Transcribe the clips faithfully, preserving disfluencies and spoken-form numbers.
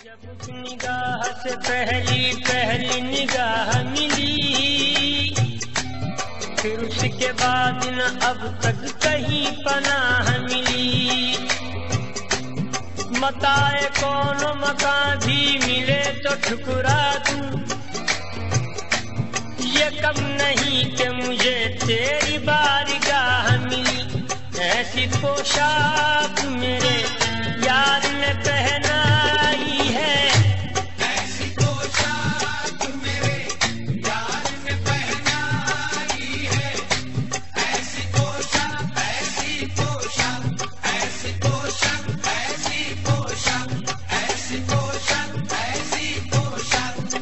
जब निगाह से पहली पहली निगाह मिली, फिर उसके बाद न अब तक कहीं पनाह मिली। मताए कौन मकान भी मिले तो ठुकरा दूं, ये कब नहीं कि मुझे तेरी बारगाह मिली। ऐसी पोशाक मेरे यार ने पहनाई है, ऐसी पोशाक मेरे यार ने पहनाई है। ऐसी पोशाक ऐसी पोशाक ऐसी पोशाक ऐसी पोशाक ऐसी पोशाक ऐसी पोशाक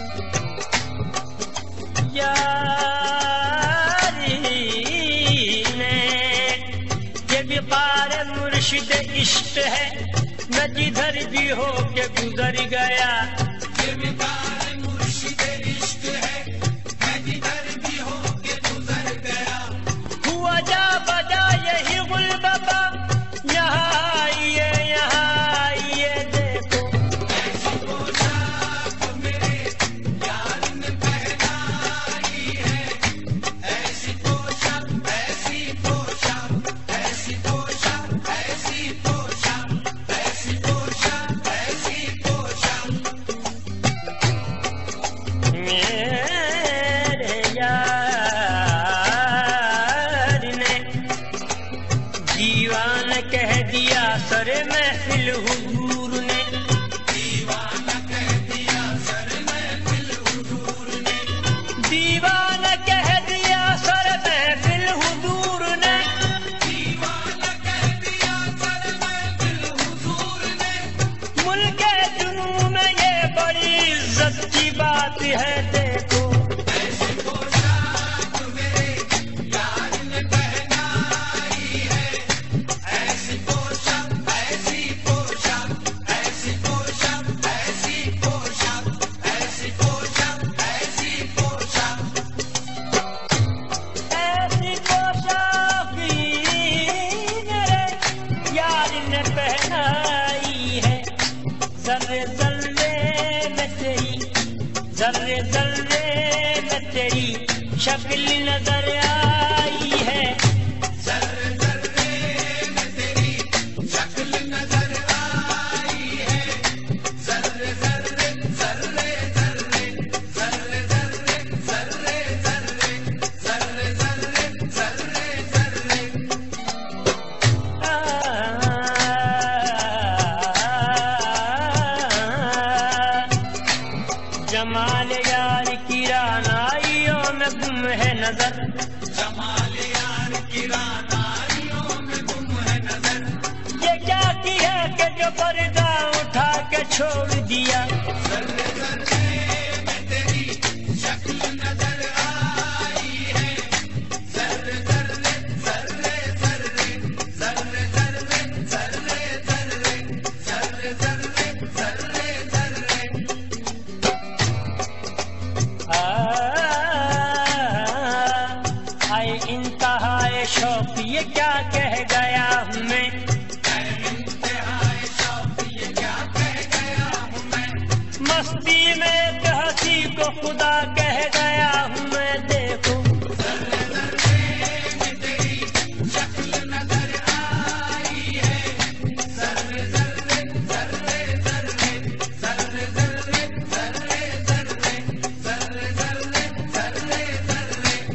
यारी ने ये व्यापार मुर्शिद इश्क है, मैं जिधर भी हो के गुजर गया। ये बेकार मुर्शिद इश्क है, मैं जिधर भी हो के गुजर गया। हुआ जा बजा यही गुलबा, यहाँ आइए यहाँ आइए देखो। ऐसी पोशाक मेरे यार ने पहनाई है। ऐसी पोशाक ऐसी पोशाक ऐसी पोशाक ऐसी पोशाक ऐसी पोशाक ऐसी पोशाक मेरे यार ने दीवान कह दिया सरे महफिल हुजूर ने। दीवाना कह दिया सर महफिल हुजूर ने। दीवान कह दिया सर महफिल हुजूर ने। दीवाना कह दिया सर महफिल हुजूर ने। मुल्क जुनू में ये बड़ी इज्जत की बात है देखो। ऐसी पोशाक मेरे यार ने पहनाई है। ऐसी पोशाक ऐसी पोशाक ऐसी पोशाक ऐसी पोशाक ऐसी पोशाक ऐसी पोशाक ऐसी पोशाक मेरे यार ने पहनाई है। जर्रे जर्रे में तेरी जर्रे जर्रे में तेरी शक्ल नजर आई है। जर्रे जर्रे में तेरी शक्ल नजर आई है। जर्रे जर्रे जर्रे जर्रे जर्रे जर्रे जर्रे जर्रे जर्रे जर्रे जर्रे जर्रे जमाल यार की रानाइयों में गुम है नजर। जमाल यार की रानाइयों में गुम है नजर। ये क्या किया कि जो पर्दा उठा के छोड़ दिया। जर्रे जर्रे में तेरी शक्ल नजर आई है। जर्रे जर्रे जर्रे जर्रे जर्रे जर्रे जर्रे जर्रे जर्रे जर्रे जर्रे जर्रे आए इंतहाए शौक ये क्या कह गया हूँ मैं। इंतहाए शौक ये क्या कह गया हूँ मैं। मस्ती में एक हंसी को खुदा कह गया हूँ मैं देखो। जर्रे जर्रे में तेरी शक्ल नजर आई है। जर्रे जर्रे जर्रे जर्रे जर्रे जर्रे जर्रे जर्रे जर्रे जर्रे जर्रे जर्रे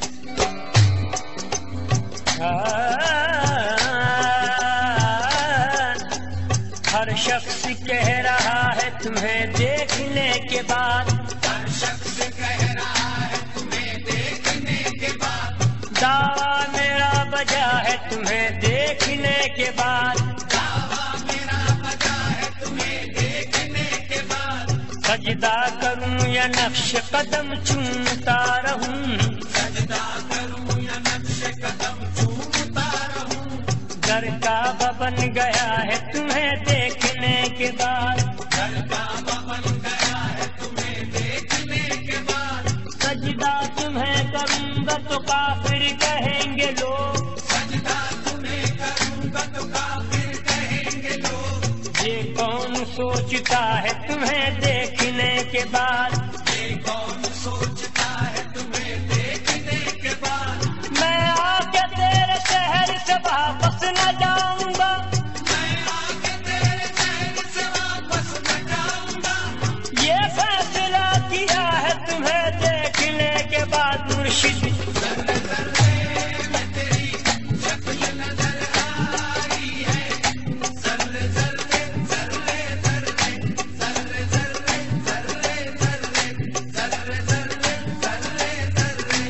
हर शख्स कह रहा है तुम्हें देखने के बाद। हर शख्स कह रहा है तुम्हें देखने के बाद। दावा मेरा बजा है तुम्हें देखने के बाद। दावा मेरा बजा है तुम्हें देखने के बाद। सजदा करूं या नक्श कदम चूमता रहूं। सजदा करूं या नक्श कदम चूमता रहूं। घर का बन गया है तुम्हें देखने के बाद। घर का बन गया है तुम्हें देखने के बाद। सजदा तुम्हें करूंगा तो काफिर कहेंगे लोग। सजदा तुम्हें करूंगा तो काफिर कहेंगे लोग। ये कौन सोचता सोचता है तुम्हें देखने के बाद, ये कौन सोचता है तुम्हें देखने के बाद, मैं आके तेरे शहर से वापस न जाऊंगा, मैं आके तेरे शहर से वापस न जाऊंगा, ये फैसला किया है तुम्हें देखने के बाद मुर्शिद। जर्रे जर्रे में तेरी शक्ल नजर आई है, जर्रे जर्रे जर्रे जर्रे जर्रे जर्रे जर्रे जर्रे जर्रे जर्रे जर्रे जर्रे।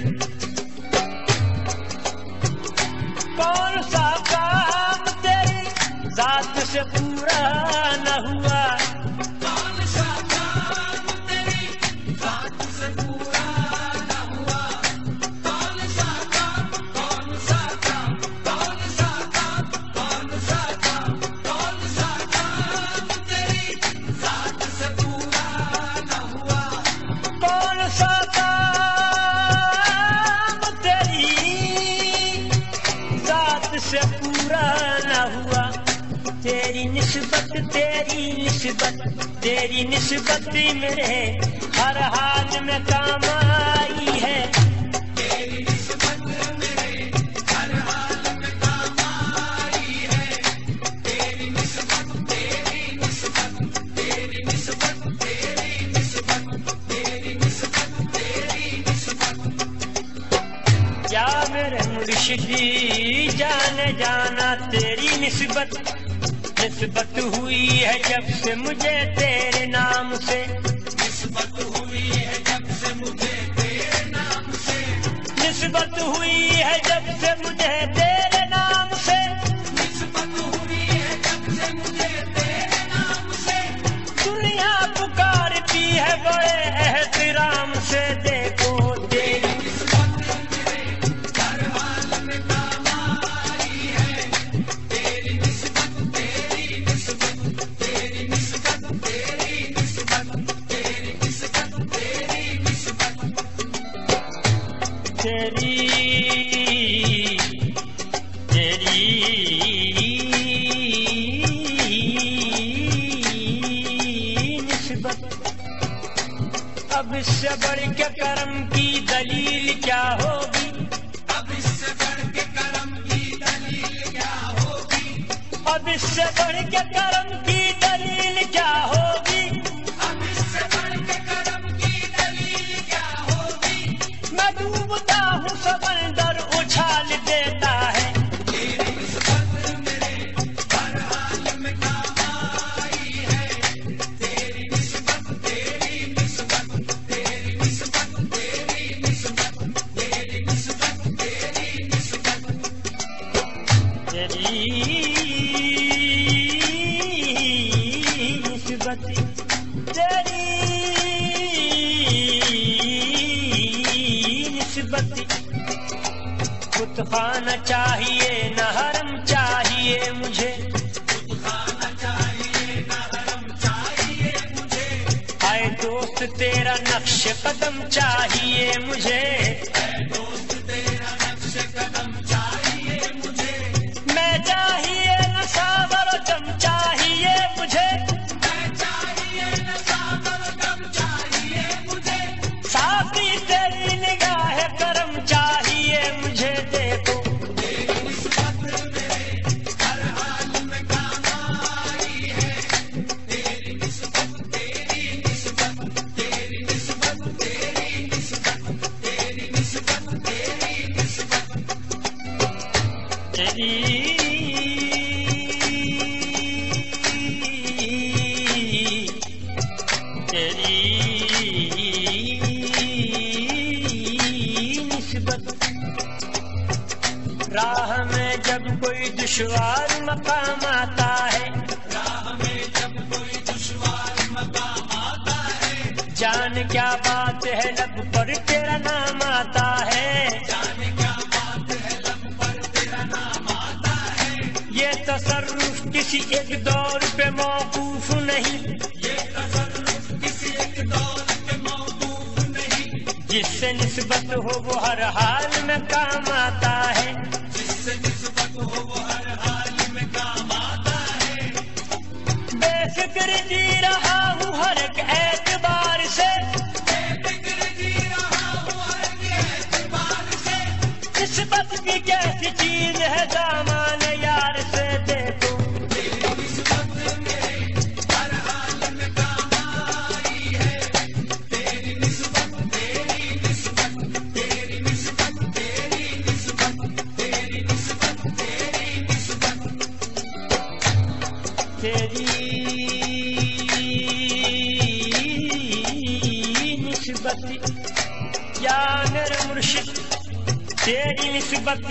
कौन सा काम तेरी जात से पूरा न हुआ, कौन सा काम तेरी बात से पूरा न हुआ, कौन सा काम, कौन सा काम, कौन सा काम, कौन सा काम, कौन सा काम तेरी बात से पूरा न हुआ, कौन सा काम तेरी जात से पूरा न हुआ। तेरी निस्बत तेरी निस्बत तेरी निस्बत मेरे हर हाल में काम आई है, तेरी निस्बत मेरे हर हाल में काम आई है, तेरी निस्बत तेरी निस्बत तेरी निस्बत तेरी निस्बत तेरी निस्बत तेरी निस्बत। क्या मेरे मुर्शिदी जाने जाना तेरी निस्बत, निस्बत हुई है जब से मुझे तेरे नाम से, निस्बत हुई है जब से मुझे तेरे नाम से, निस्बत हुई है जब से मुझे तेरे नाम से, निस्बत हुई है जब से मुझे तेरे नाम से, दुनिया पुकारती है बड़े एहतराम से। देखो तेरी निस्बत मेरे हर हाल में काम आई है, तेरी निस्बत तेरी निस्बत तेरी निस्बत तेरी निस्बत तेरी निस्बत तेरी निस्बत। तेरी तेरी निस्बत। अब इससे बढ़ के करम की दलील क्या होगी, अब इससे बढ़ के करम की दलील क्या होगी, अब इससे बढ़ के करम की दलील क्या होगी, अब इससे बढ़ के करम की दलील क्या होगी, मैं डूबता हूँ समंदर उछाल देता है, तेरी निस्बत मेरे हर हाल में काम आई है, तेरी निस्बत तेरी निस्बत तेरी निस्बत तेरी निस्बत तेरी निस्बत तेरी निस्बत। तेरी निस्बत तेरी निस्बत। खुद खाना चाहिए न हरम चाहिए मुझे, खुद खाना चाहिए न हरम चाहिए मुझे, आए दोस्त तेरा नक्श कदम चाहिए मुझे, ऐ दोस्त तेरा नक्श कदम चाहिए मुझे, मैं चाहिए न सावर दम चाहिए मुझे, मैं चाहिए न सागर गम चाहिए मुझे, साथी तेरी निगाह करम चाहिए मुझे। देखो तेरी निस्बत मेरे हर हाल में काम आई है, तेरी निस्बत तेरी निस्बत तेरी निस्बत तेरी निस्बत तेरी निस्बत तेरी निस्बत। तेरी तेरी निस्बत। राह में जब कोई दुश्वार मकाम आता है, राह में जब कोई दुश्वार मकाम आता है, जान क्या बात है लब पर तेरा नाम आता है, जाने क्या बात है लब पर तेरा नाम आता है, ये तसर्रुफ किसी एक दौर पे मौकूफ नहीं, ये तसर्रुफ किसी एक दौर पे मौकूफ नहीं, जिससे निस्बत हो वो हर हाल में काम आता है, जिससे निस्बत हो वो हर हाल में काम आता है, बेफिक्र فکر جی رہا ہوں ہر ایک اعتبار سے، بے فکر جی رہا ہوں ہر ایک اعتبار سے، نسبت بھی کیسی چیز ہے دامان یار سے دیکھو، تیری نسبت میرے ہر حال میں کام آئی ہے، تیری نسبت تیری نسبت تیری نسبت تیری نسبت تیری نسبت تیری نسبت تیری نسبت یا میرے مرشد تیری نسبت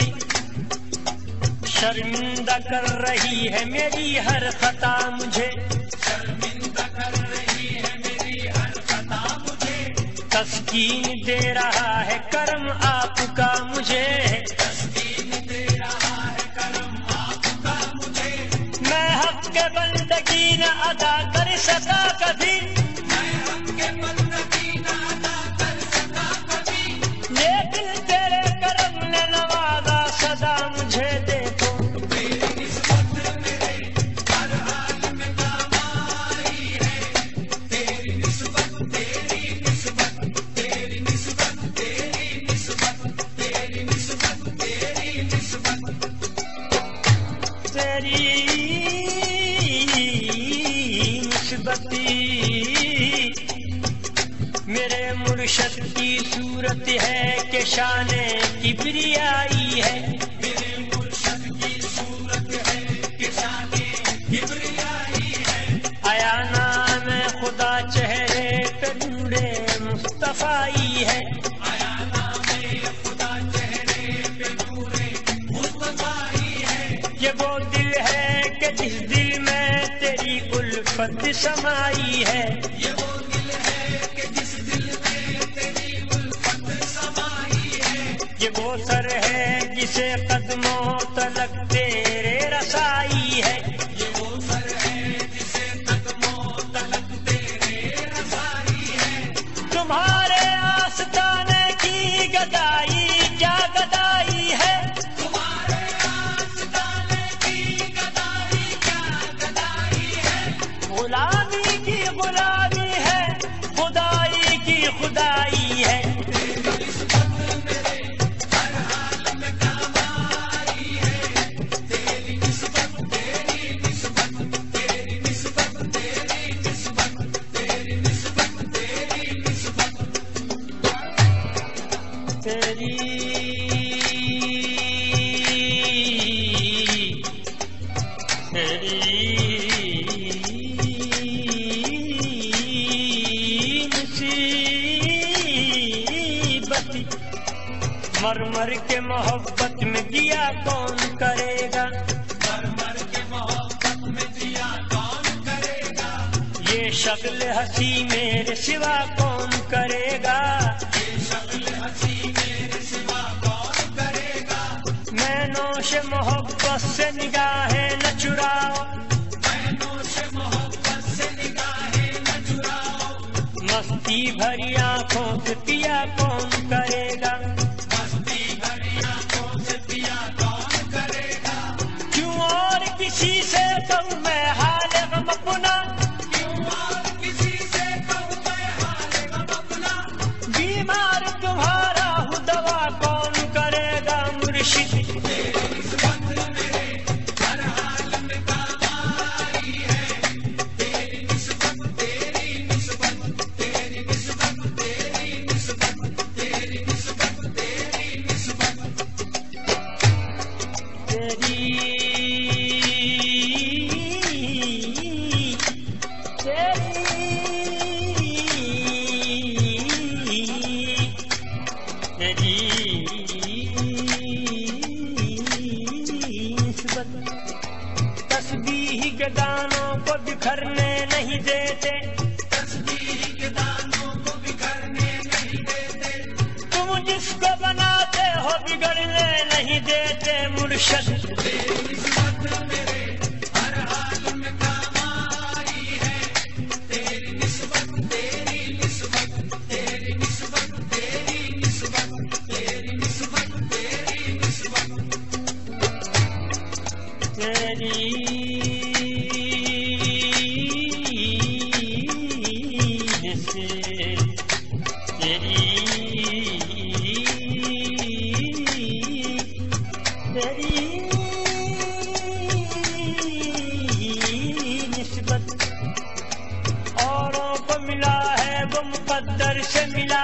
شرمندہ کر رہی ہے میری ہر خطا مجھے، شرمندہ کر رہی ہے میری ہر خطا مجھے، تسکین دے رہا ہے کرم آپ کا مجھے، تسکین دے رہا ہے کرم آپ کا مجھے، میں حق کے بندگی نہ ادا کر سکا کبھی، میں حق کے بندگی نہ ادا کر سکا کبھی، لیکن تیرے کرم نے نوازا سدا مجھے دیکھو، تیری نسبت میرے ہر حال میں کام آئی ہے، تیری نسبت تیری نسبت تیری نسبت تیری نسبت تیری نسبت تیری نسبت تیری نسبتی میرے مرشد کی صورت ہے کہ شان کبریائی ہے، میرے مرشد کی صورت ہے کہ شان کبریائی ہے، آیا نام خدا چہرے پہ نور مصطفیٰ ہے، آیا نام خدا چہرے پہ نور مصطفیٰ ہے، یہ وہ دل ہے کہ جس دل میں تیری الفت سمائی ہے، یہ وہ دل ہے کہ جس دل میں تیری الفت سمائی ہے، یہ وہ سر ہے جسے قدموں تلک تیرے رسائی ہے، یہ وہ سر ہے جسے قدموں تلک تیرے رسائی ہے، تمہارے آستانے کی گدائی کیا گدائی ہے، تمہارے آستانے کی گدائی کیا گدائی ہے، غلامی کی غلامی ہے خدائی کی خدائی ہے، تیری نسبت میرے ہر حال میں کام آئی ہے، تیری نسبت تیری نسبت تیری نسبت تیری نسبت تیری نسبت تیری نسبت تیری تیری نصیبت مر مر کے محبت میں دیا کون کرے گا، مر مر کے محبت میں دیا کون کرے گا، یہ شکل ہنسی میرے سوا کون کرے گا، یہ شکل ہنسی میرے سوا کون کرے گا، میں نوش محبت سے نگاہیں نہ چراؤ، میں نوش محبت سے نگاہیں نہ چراؤ، مستی بھری آنکھوں سے پیا کون کرے گا، مستی بھری آنکھوں سے پیا کون کرے گا، کیوں اور کسی سے کہوں میں حال غم اپنا، کیوں اور کسی سے کہوں میں حال غم اپنا، بیمار تمہارا ہوں دوا کون کرے گا مرشد، تیری نسبت میرے ہر حال میں کام آئی ہے، تیری نسبت تیری نسبت تیری نسبت تیری نسبت تیری نسبت تیری نسبت تیری تیری نسبت تسبیح کے دانوں کو بکھرنے نہیں دیتے، تسبیح کے دانوں کو بکھرنے نہیں دیتے، تم جس کو بناتے ہو بگڑنے نہیں دیتے مرشد، تیری نسبت میرے ہر حال میں کام آئی ہے، تیری نسبت تیری نسبت تیری نسبت تیری نسبت تیری نسبت تیری نسبت تیری سے تیری تیری نسبت اوروں کو ملا ہے وہ مقدر سے ملا